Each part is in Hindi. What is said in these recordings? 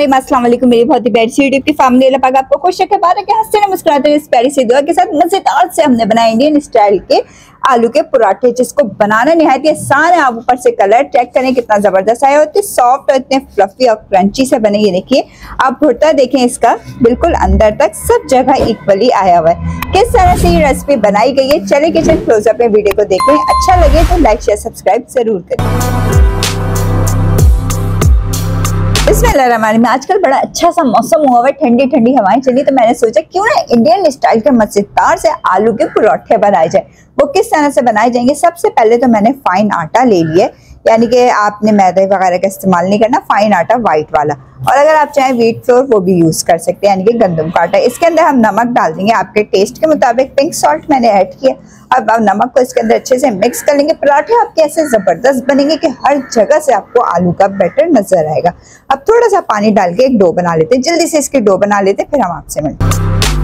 करीम, अस्सलाम वालेकुम। मेरी बहुत ही प्यारी सी यूट्यूब की फैमिली, अल्लाह पाक आपको खुश रखे, बात रखे, हंसते रहे, मुस्कुराते रहे। इस प्यारी सी दुआ के साथ मजेदार से हमने बनाए इंडियन स्टाइल के आलू के पराठे, जिसको बनाना निहायत ही आसान है। आप ऊपर से कलर चेक करें कितना जबरदस्त आया, इतने सॉफ्ट और इतने फ्लफी और क्रंची से बने। ये देखिए, आप भुर्ता देखें, इसका बिल्कुल अंदर तक सब जगह इक्वली आया हुआ है। किस तरह से ये रेसिपी बनाई गई है, चले किचन क्लोजअप में वीडियो को देखें। अच्छा लगे तो लाइक शेयर सब्सक्राइब जरूर करें। बिस्मिल्लाहिर्रहमानिर्रहीम। आजकल बड़ा अच्छा सा मौसम हुआ है, ठंडी ठंडी हवाएं चली, तो मैंने सोचा क्यों ना इंडियन स्टाइल के मजेदार से आलू के पराठे बनाए जाए। वो किस तरह से बनाए जाएंगे? सबसे पहले तो मैंने फाइन आटा ले लिया, यानी कि आपने मैदे वगैरह का इस्तेमाल नहीं करना, फाइन आटा वाइट वाला। और अगर आप चाहें व्हीट फ्लोर वो भी यूज कर सकते हैं, यानी कि गंदम का आटा। इसके अंदर हम नमक डाल देंगे आपके टेस्ट के मुताबिक, पिंक सॉल्ट मैंने ऐड किया। अब नमक को इसके अंदर अच्छे से मिक्स कर लेंगे। पराठे आपके ऐसे जबरदस्त बनेंगे कि हर जगह से आपको आलू का बैटर नजर आएगा। अब थोड़ा सा पानी डाल के एक डो बना लेते हैं, जल्दी से इसकी डो बना लेते हैं, फिर हम आपसे मिलते हैं।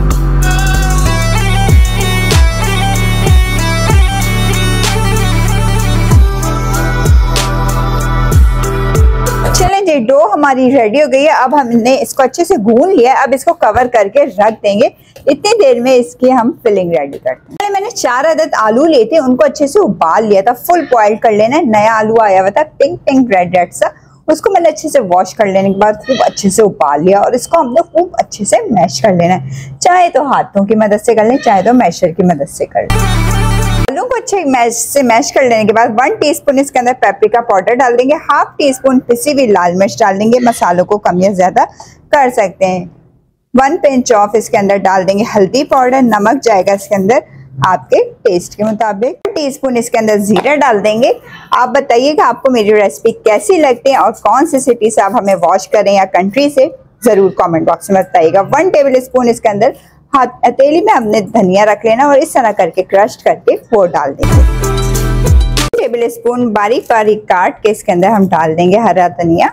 चलें, डो हमारी रेडी हो गई है। अब हमने इसको अच्छे से गूंद लिया है। अब इसको कवर करके रख देंगे। इतनी देर में इसकी हम फिलिंग रेडी करते हैं। मैंने 4 अदद आलू लिए थे, उनको अच्छे से उबाल लिया था। फुल बॉइल कर लेना है। नया आलू आया हुआ था, पिंक पिंक रेड रेड सा। उसको मैंने अच्छे से वॉश कर लेने के बाद खूब अच्छे से उबाल लिया, और इसको हमने खूब अच्छे से मैश कर लेना है। चाहे तो हाथों की मदद से कर लें, चाहे तो मैशर की मदद से कर लें। आलू को अच्छे मैश कर लेने के बाद 1 टीस्पून इसके अंदर पेपरिका पाउडर डाल देंगे। 1/2 टीस्पून पिसी हुई लाल मिर्च डाल देंगे। मसालों को कम या ज्यादा कर सकते हैं। 1 पिंच ऑफ इसके अंदर डाल देंगे हल्दी पाउडर। नमक जाएगा इसके अंदर आपके टेस्ट के मुताबिक। 1 टीस्पून इसके अंदर जीरा डाल देंगे। आप बताइएगा आपको मेरी रेसिपी कैसी लगती है और कौन सी सिटी से आप हमें वॉच करें या कंट्री से, जरूर कमेंट बॉक्स में बताइएगा। 1 टेबल स्पून इसके अंदर हथेली में हमने धनिया रख लेना, और इस तरह करके क्रश करके वो डाल देंगे। 1 टेबल स्पून बारीक बारीक काट के इसके अंदर हम डाल देंगे हरा धनिया।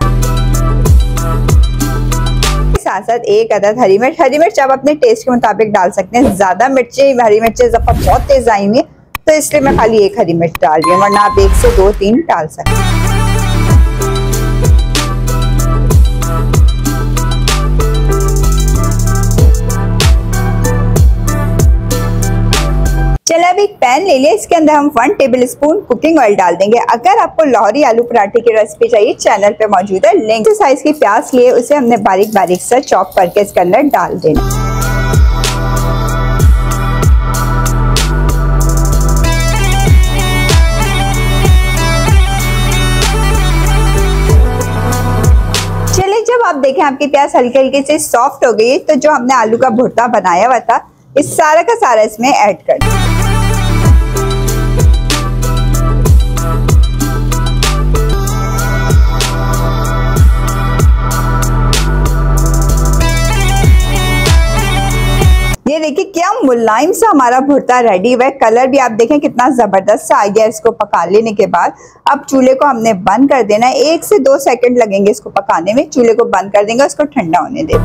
साथ साथ 1 अदद हरी मिर्च। हरी मिर्च आप अपने टेस्ट के मुताबिक डाल सकते हैं। ज्यादा मिर्ची, हरी मिर्चें बहुत तेज आएंगी, तो इसलिए मैं खाली 1 हरी मिर्च डाल रही हूँ, वरना आप 1 से 2-3 डाल सकते हैं। चलिए, अब एक पैन ले लिया, इसके अंदर हम 1 टेबल स्पून कुकिंग ऑयल डाल देंगे। अगर आपको लाहौरी आलू पराठे की रेसिपी चाहिए, चैनल पे मौजूद है लिंक। साइज की प्याज लिए, उसे हमने बारीक बारीक सा चॉप करके इसके अंदर डाल देना। चलिए, जब आप देखें आपकी प्याज हल्की हल्की से सॉफ्ट हो गई है, तो जो हमने आलू का भुर्ता बनाया हुआ था, इस सारा का सारा इसमें ऐड कर दें। ये देखिए क्या मुलायम सा हमारा भुर्ता रेडी हुआ है। कलर भी आप देखें कितना जबरदस्त सा आ गया इसको पका लेने के बाद। अब चूल्हे को हमने बंद कर देना है। 1 से 2 सेकंड लगेंगे इसको पकाने में। चूल्हे को बंद कर देंगे, उसको ठंडा होने दें।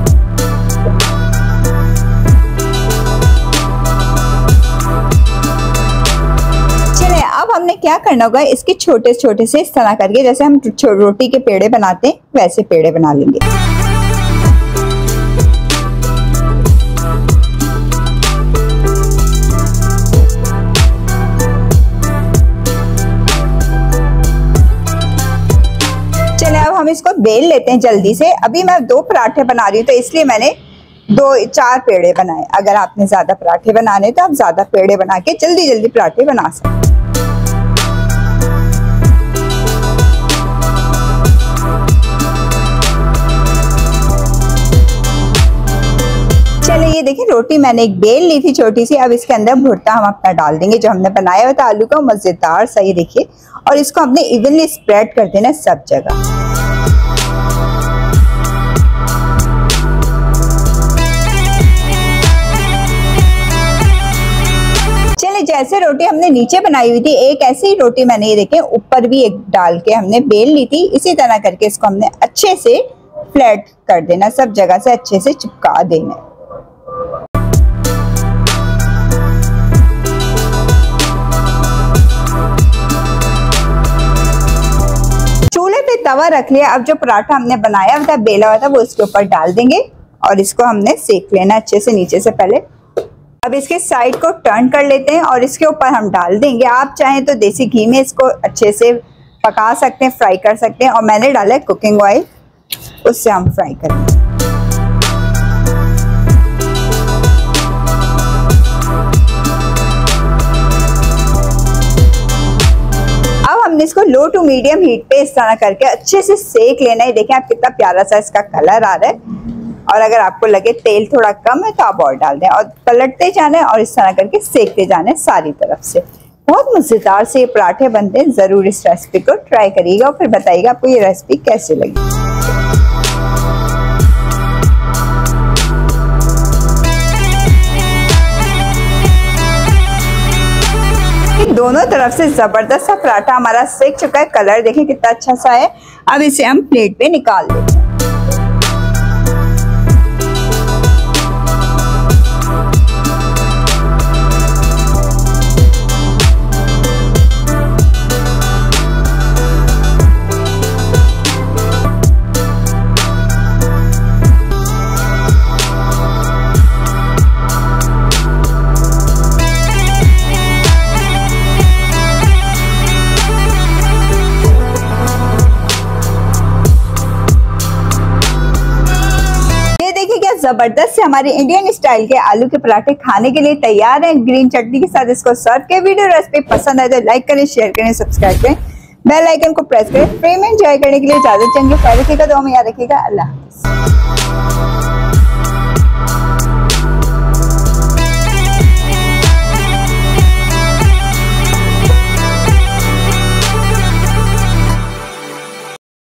चलिए, अब हमने क्या करना होगा, इसके छोटे छोटे से इस तरह करके, जैसे हम रोटी के पेड़े बनाते हैं, वैसे पेड़े बना लेंगे। हम इसको बेल लेते हैं जल्दी से। अभी मैं 2 पराठे बना रही हूँ, तो इसलिए मैंने 2-4 पेड़े बनाए। अगर आपने ज्यादा पराठे बनाने तो आप ज्यादा पेड़े बना के जल्दी जल्दी पराठे बना सकते हैं। चलिए, ये देखिए रोटी मैंने एक बेल ली थी छोटी सी। अब इसके अंदर भुर्ता हम अपना डाल देंगे, जो हमने बनाया हुआ था आलू का, मजेदार सा। ये देखिए, और इसको हमने इवनली स्प्रेड कर देना सब जगह। जैसे रोटी हमने नीचे बनाई हुई थी, एक ऐसी ही रोटी मैंने ये देखें ऊपर भी एक डाल के हमने बेल ली थी। इसी तरह करके इसको हमने अच्छे से फ्लैट कर देना, सब जगह से अच्छे से चिपका देना। तवा रख लिया। अब जो पराठा हमने बनाया हुआ था, बेला हुआ था, वो इसके ऊपर डाल देंगे और इसको हमने सेक लेना अच्छे से नीचे से पहले। अब इसके साइड को टर्न कर लेते हैं और इसके ऊपर हम डाल देंगे, आप चाहें तो देसी घी में इसको अच्छे से पका सकते हैं, फ्राई कर सकते हैं, और मैंने डाला है कुकिंग ऑयल, उससे हम फ्राई करेंगे। अब हमने इसको लो टू मीडियम हीट पे इस तरह करके अच्छे से सेक लेना है। देखें आप कितना प्यारा सा इसका कलर आ रहा है, और अगर आपको लगे तेल थोड़ा कम है तो आप और डाल दें, और पलटते जाना है और इस तरह करके सेकते जाना है सारी तरफ से। बहुत मजेदार से ये पराठे बनते हैं। जरूर इस रेसिपी को ट्राई करिएगा और फिर बताइएगा आपको ये रेसिपी कैसे लगी। दोनों तरफ से जबरदस्त सा पराठा हमारा सेक चुका है। कलर देखें कितना अच्छा सा है। अब इसे हम प्लेट पे निकाल लेंगे। जबरदस्त से हमारे इंडियन स्टाइल के आलू के पराठे खाने के लिए तैयार हैं। ग्रीन चटनी के साथ इसको सर्व के। वीडियो रेसिपी पसंद आए तो लाइक करें, शेयर करें, सब्सक्राइब करें, बेल आइकन को प्रेस करें। फ्री में एंजॉय करने के लिए इजाजत चाहेंगे। ख्याल रखिएगा, दुआ में याद रखिएगा। अल्लाह हाफ़िज़।